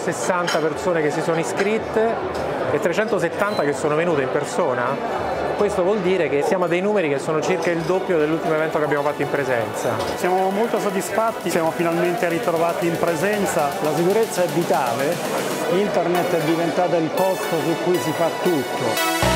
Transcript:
360 persone che si sono iscritte e 370 che sono venute in persona. Questo vuol dire che siamo a dei numeri che sono circa il doppio dell'ultimo evento che abbiamo fatto in presenza. Siamo molto soddisfatti, siamo finalmente ritrovati in presenza. La sicurezza è vitale, internet è diventata il posto su cui si fa tutto.